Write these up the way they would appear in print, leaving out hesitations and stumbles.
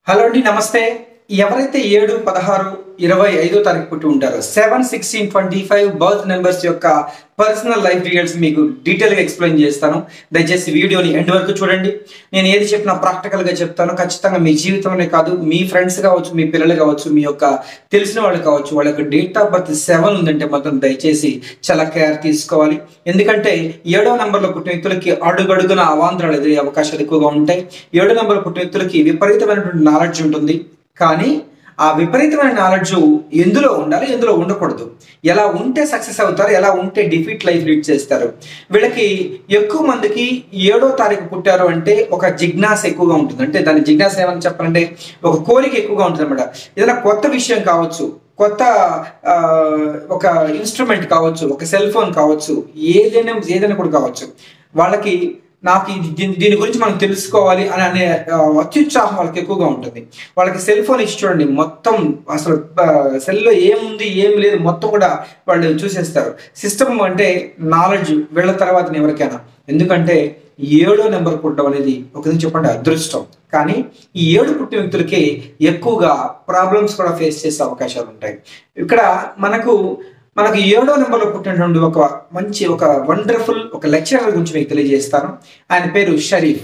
Hello అండి, నమస్తే. ఎవరైతే 7, 16, 25 తారీఖు పుట్టి ఉంటారో 7, 16, 25 బర్త్ నెంబర్స్ యొక్క పర్సనల్ లైఫ్ డీటెయిల్స్ మీకు డీటెయిల్గా ఎక్స్ప్లెయిన్ చేస్తాను. దయచేసి వీడియోని ఎండ్ వరకు చూడండి. నేను ఏది చెప్పినా ప్రాక్టికల్గా చెప్తాను. ఖచ్చితంగా మీ జీవితంలోనే కాదు, మీ ఫ్రెండ్స్ కావచ్చు, మీ పిల్లలు కావచ్చు, మీ యొక్క తెలిసిన వాళ్ళు కావచ్చు, వాళ్ళ యొక్క డేట్ ఆఫ్ బర్త్ 7 ఉందంటే మాత్రం దయచేసి చాలా కేర్ తీసుకోవాలి. ఎందుకంటే 7వ నెంబర్లో పుట్టిన వ్యక్తులకి అడుగడుగున అవాంతరాలు ఎదురయ్యే అవకాశాలు ఎక్కువగా ఉంటాయి. 7వ నెంబర్లో పుట్టిన వ్యక్తులకి విపరీతమైనటువంటి నాలెడ్జ్ ఉంటుంది. కానీ ఆ విపరీతమైన నాలెడ్జ్ ఎందులో ఉండాలి, ఎందులో ఉండకూడదు, ఎలా ఉంటే సక్సెస్ అవుతారు, ఎలా ఉంటే డిఫీట్ లైఫ్ లీడ్ చేస్తారు. వీళ్ళకి ఎక్కువ మందికి 7వ తారీఖు పుట్టారు అంటే ఒక జిజ్ఞాస ఎక్కువగా ఉంటుంది. అంటే దాని జిజ్ఞాస ఏమని చెప్పాలంటే ఒక కోరిక ఎక్కువగా ఉంటుంది అనమాట. ఏదైనా కొత్త విషయం కావచ్చు, కొత్త ఒక ఇన్స్ట్రుమెంట్ కావచ్చు, ఒక సెల్ ఫోన్ కావచ్చు, ఏదైనా కూడా కావచ్చు. వాళ్ళకి నాకు దీని గురించి మనం తెలుసుకోవాలి అనే అత్యుత్సాహం వాళ్ళకి ఎక్కువగా ఉంటుంది. వాళ్ళకి సెల్ ఫోన్ ఇచ్చి చూడండి, మొత్తం అసలు సెల్లో ఏముంది ఏం లేదు మొత్తం కూడా వాళ్ళు చూసేస్తారు. సిస్టమ్ అంటే నాలెడ్జ్ వీళ్ళ తర్వాత ఎవరికైనా. ఎందుకంటే 7వ నెంబర్ పుట్టడం అనేది ఒక చెప్పండి అదృష్టం. కానీ ఈ 7 పుట్టిన వ్యక్తులకి ఎక్కువగా ప్రాబ్లమ్స్ కూడా ఫేస్ చేసే అవకాశాలు ఉంటాయి. ఇక్కడ మనకు 7వ నెంబర్లో పుట్టినటువంటి ఒక వండర్ఫుల్ ఒక లెక్చరర్ గురించి మీకు తెలియజేస్తాను. ఆయన పేరు షరీఫ్.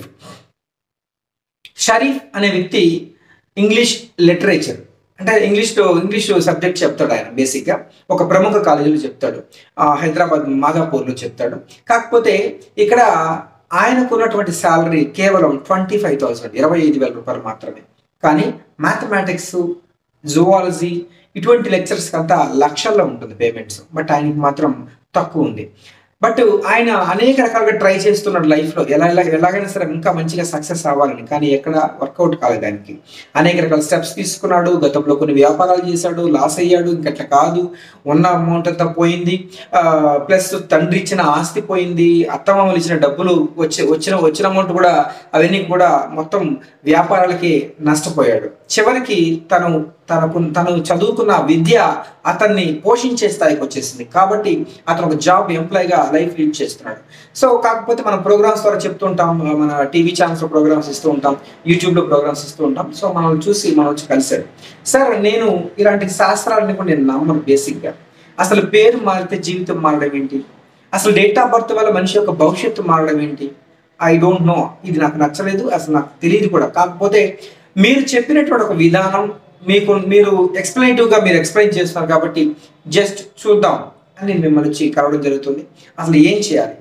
షరీఫ్ అనే వ్యక్తి ఇంగ్లీష్ లిటరేచర్ అంటే ఇంగ్లీష్ సబ్జెక్ట్ చెప్తాడు. ఆయన బేసిక్గా ఒక ప్రముఖ కాలేజీలో చెప్తాడు, హైదరాబాద్ మాదాపూర్లో చెప్తాడు. కాకపోతే ఇక్కడ ఆయనకు ఉన్నటువంటి శాలరీ కేవలం 25,000, 25,000 రూపాయలు మాత్రమే. కానీ మ్యాథమెటిక్స్, జువాలజీ ఇటువంటి లెక్చర్స్కి అంతా లక్షల్లో ఉంటుంది పేమెంట్స్. బట్ ఆయనకి మాత్రం తక్కువ ఉంది. బట్ ఆయన అనేక రకాలుగా ట్రై చేస్తున్నాడు లైఫ్లో, ఎలాగైనా సరే ఇంకా మంచిగా సక్సెస్ అవ్వాలని. కానీ ఎక్కడ వర్కౌట్ కాలేదు ఆయనకి. అనేక రకాల స్టెప్స్ తీసుకున్నాడు. గతంలో కొన్ని వ్యాపారాలు చేశాడు, లాస్ అయ్యాడు. ఇంకట్లా కాదు, ఉన్న అమౌంట్ అంతా పోయింది. ప్లస్ తండ్రి ఇచ్చిన ఆస్తి పోయింది, అత్తమామలు ఇచ్చిన డబ్బులు వచ్చిన అమౌంట్ కూడా అవన్నీ కూడా మొత్తం వ్యాపారాలకి నష్టపోయాడు. చివరికి తను చదువుకున్న విద్య అతన్ని పోషించే స్థాయికి వచ్చేసింది. కాబట్టి అతను ఒక జాబ్ ఎంప్లాయ్గా లైఫ్ లీడ్ చేస్తున్నాడు. సో కాకపోతే మనం ప్రోగ్రామ్స్ ద్వారా చెప్తూ ఉంటాం, మన టీవీ ఛానల్స్లో ప్రోగ్రామ్స్ ఇస్తూ ఉంటాం, యూట్యూబ్లో ప్రోగ్రామ్స్ ఇస్తూ ఉంటాం. సో మనం చూసి మనం వచ్చి కలిశాడు. సార్, నేను ఇలాంటి శాస్త్రాలని కూడా నేను నమ్మను. బేసిక్గా అసలు పేరు మారితే జీవితం మారడం ఏంటి, అసలు డేట్ ఆఫ్ బర్త్ వల్ల మనిషి యొక్క భవిష్యత్తు మారడం ఏంటి, ఐ డోంట్ నో. ఇది నాకు నచ్చలేదు, అసలు నాకు తెలియదు కూడా. కాకపోతే మీరు చెప్పినటువంటి ఒక విధానం మీరు ఎక్స్ప్లెనేటివ్గా మీరు ఎక్స్ప్లెయిన్ చేస్తున్నారు కాబట్టి జస్ట్ చూద్దాం అని నేను మిమ్మల్ని వచ్చి కలవడం జరుగుతుంది. అసలు ఏం చేయాలి?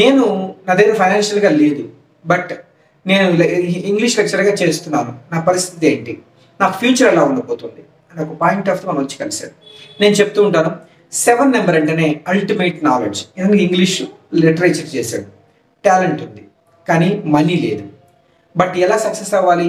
నా దగ్గర ఫైనాన్షియల్గా లేదు, బట్ నేను ఇంగ్లీష్ లెక్చర్గా చేస్తున్నాను. నా పరిస్థితి ఏంటి, నా ఫ్యూచర్ ఎలా ఉండబోతుంది అని ఒక పాయింట్ ఆఫ్ మనం వచ్చి కలిశారు. నేను చెప్తూ ఉంటాను, 7 నెంబర్ అంటేనే అల్టిమేట్ నాలెడ్జ్. ఎందుకంటే ఇంగ్లీష్ లిటరేచర్ చేశాడు, టాలెంట్ ఉంది, కానీ మనీ లేదు. బట్ ఎలా సక్సెస్ అవ్వాలి,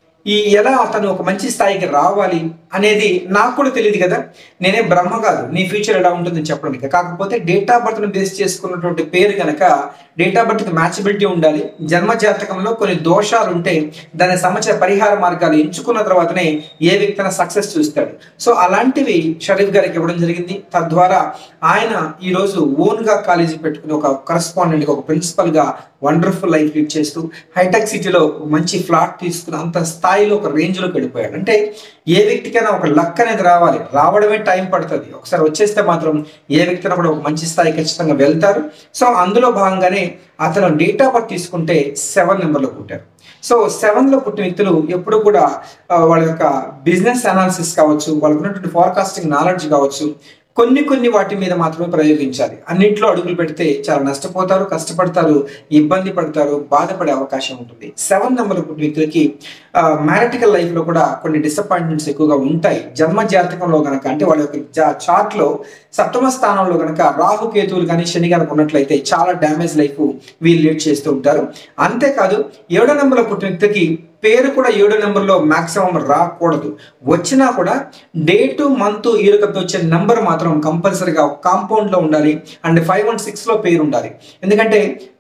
ఎలా అతను ఒక మంచి స్థాయికి రావాలి అనేది నాకు కూడా తెలియదు కదా. నేనే బ్రహ్మ కాదు నీ ఫ్యూచర్ ఎలా ఉంటుందని చెప్పడానికి. కాకపోతే డేట్ ఆఫ్ బర్త్ను బేస్ చేసుకున్నటువంటి పేరు కనుక డేట్ ఆఫ్ బర్త్కి మ్యాచబిలిటీ ఉండాలి. జన్మ జాతకంలో కొన్ని దోషాలు ఉంటే దాని సంబంధించిన పరిహార మార్గాలు ఎంచుకున్న తర్వాతనే ఏ వ్యక్తి సక్సెస్ చూస్తాడు. సో అలాంటివి షరీఫ్ గారికి ఇవ్వడం జరిగింది. తద్వారా ఆయన ఈరోజు ఓన్గా కాలేజీ పెట్టుకుని ఒక కరస్పాండెంట్గా, ఒక ప్రిన్సిపల్గా వండర్ఫుల్ లైఫ్ లీడ్ చేస్తూ హైటెక్ సిటీలో మంచి ఫ్లాట్ తీసుకుని అంత స్థాయిలో ఒక రేంజ్లోకి వెళ్ళిపోయాడు. అంటే ఏ వ్యక్తికైనా ఒక లక్ అనేది రావడమే టైం పడుతుంది. ఒకసారి వచ్చేస్తే మాత్రం ఏ వ్యక్తినా కూడా ఒక మంచి స్థాయి ఖచ్చితంగా వెళ్తారు. సో అందులో భాగంగానే అతను డేట్ ఆఫ్ బర్త్ తీసుకుంటే 7 నెంబర్లో పుట్టారు. సో 7లో పుట్టిన వ్యక్తులు ఎప్పుడు కూడా వాళ్ళ యొక్క బిజినెస్ అనాలిసిస్ కావచ్చు, వాళ్ళకు ఉన్నటువంటి ఫోర్కాస్టింగ్ నాలెడ్జ్ కావచ్చు, కొన్ని వాటి మీద మాత్రమే ప్రయోగించాలి. అన్నింటిలో అడుగులు పెడితే చాలా నష్టపోతారు, కష్టపడతారు, ఇబ్బంది పడతారు, బాధపడే అవకాశం ఉంటుంది. 7 నెంబర్ పుట్టిన వ్యక్తులకి మ్యారిటికల్ లైఫ్లో కూడా కొన్ని డిసప్పాయింట్మెంట్స్ ఎక్కువగా ఉంటాయి. జన్మ జాతకంలో కనుక, అంటే వాళ్ళ యొక్క చార్ట్లో సప్తమ స్థానంలో కనుక రాహుకేతువులు కానీ శని కనుక ఉన్నట్లయితే చాలా డ్యామేజ్ లైఫ్ వీళ్ళు లీడ్ చేస్తూ ఉంటారు. అంతేకాదు 7వ నెంబర్లో పుట్టిన వ్యక్తికి పేరు కూడా 7వ నెంబర్లో మ్యాక్సిమం రాకూడదు. వచ్చినా కూడా డేటు, మంత్, ఈరుకతో వచ్చే నెంబర్ మాత్రం కంపల్సరీగా కాంపౌండ్లో ఉండాలి. అండ్ 5 and 6లో పేరు ఉండాలి. ఎందుకంటే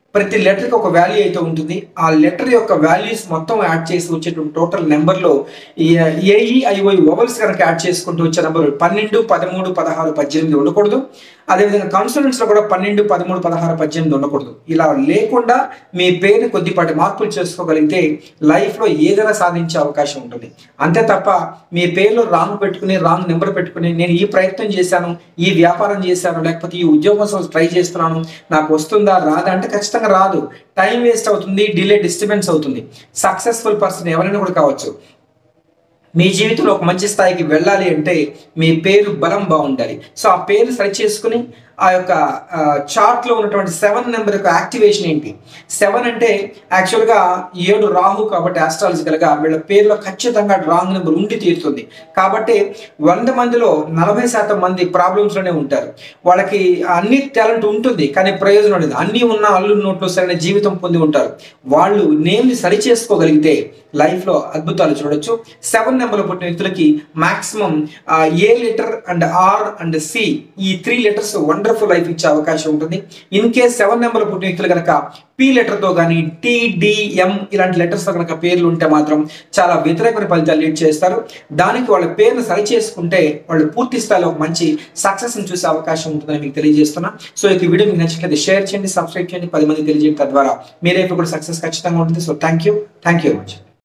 ప్రతి లెటర్కి ఒక వాల్యూ అయితే ఉంటుంది. ఆ లెటర్ యొక్క వాల్యూస్ మొత్తం యాడ్ చేసి వచ్చేటువంటి టోటల్ నెంబర్లో ఏఈఐఓ వవల్స్ కనుక యాడ్ చేసుకుంటూ వచ్చే నెంబర్ 12, 13, 16, 18 ఉండకూడదు. అదేవిధంగా కాన్సోనెంట్స్లో కూడా 12, 13, 16, 18 ఉండకూడదు. ఇలా లేకుండా మీ పేరుని కొద్దిపాటి మార్పులు చేసుకోగలిగితే లైఫ్లో ఏదైనా సాధించే అవకాశం ఉంటుంది. అంతే తప్ప మీ పేరులో రాంగ్ పెట్టుకుని రాంగ్ నెంబర్ పెట్టుకుని నేను ఈ ప్రయత్నం చేశాను, ఈ వ్యాపారం చేశాను, లేకపోతే ఈ ఉద్యోగం ట్రై చేస్తున్నాను, నాకు వస్తుందా రాదా అంటే ఖచ్చితంగా రాదు. టైం వేస్ట్ అవుతుంది, డిలే డిస్టర్బెన్స్ అవుతుంది. సక్సెస్ఫుల్ పర్సన్ ఎవరైనా కూడా కావచ్చు. మీ జీవితంలో ఒక మంచి స్థాయికి వెళ్ళాలి అంటే మీ పేరు బలం బాగుండాలి. సో ఆ పేరు సరి చేసుకుని ఆ యొక్క చార్ట్లో ఉన్నటువంటి 7 నెంబర్ యొక్క యాక్టివేషన్ ఏంటి? 7 అంటే యాక్చువల్గా 7 రాహు కాబట్టి ఆస్ట్రాలజికల్గా వీళ్ళ పేరులో ఖచ్చితంగా రాంగ్ నెంబర్ ఉండి తీరుతుంది. కాబట్టి 100 మందిలో 40% మంది ప్రాబ్లమ్స్లోనే ఉంటారు. వాళ్ళకి అన్ని టాలెంట్ ఉంటుంది కానీ ప్రయోజనం ఉండదు. అన్నీ ఉన్న అల్లు నోట్లో సరైన జీవితం పొంది ఉంటారు. వాళ్ళు నేమ్ని సరి చేసుకోగలిగితే లైఫ్లో అద్భుతాలు చూడొచ్చు. 7 నెంబర్లో పుట్టిన వ్యక్తులకి maximum A letter and R and C ఈ 3 లెటర్స్ వండర్ఫుల్ లైఫ్ ఇచ్చే అవకాశం ఉంటుంది. ఇన్ కేస్ 7 నెంబర్లో పుట్టిన వ్యక్తులు కనుక పి లెటర్తో కానీ టిడిఎం ఇలాంటి లెటర్స్తో కనుక పేర్లు ఉంటే మాత్రం చాలా వ్యతిరేకమైన ఫలితాలు లీడ్ చేస్తారు. దానికి వాళ్ళ పేరును సరి చేసుకుంటే వాళ్ళు పూర్తి స్థాయిలో ఒక మంచి సక్సెస్ని చూసే అవకాశం ఉంటుందని మీకు తెలియజేస్తున్నా. సో ఈ వీడియో మీకు నచ్చినట్లయితే షేర్ చేయండి, సబ్స్క్రైబ్ చేయండి, 10 మంది తెలియజేయడం ద్వారా మీ లైఫ్లో కూడా సక్సెస్ ఖచ్చితంగా ఉంటుంది. So thank you very much.